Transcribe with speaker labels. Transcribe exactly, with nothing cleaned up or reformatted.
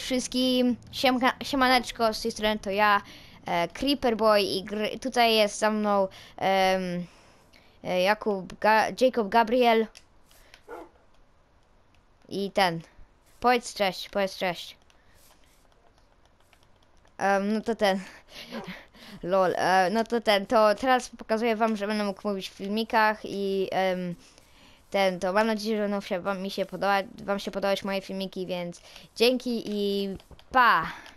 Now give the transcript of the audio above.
Speaker 1: wszystkim, Siemka, siemaneczko, z tej strony to ja, e, Creeper Boy i gry, tutaj jest za mną em, e, Jakub, Ga, Jacob Gabriel i ten, powiedz cześć, powiedz cześć. Um, no to ten, lol, e, no to ten, to teraz pokazuję wam, że będę mógł mówić w filmikach i em, ten, to mam nadzieję, że będą się, wam, mi się podobać, wam się podobać moje filmiki, więc dzięki i pa!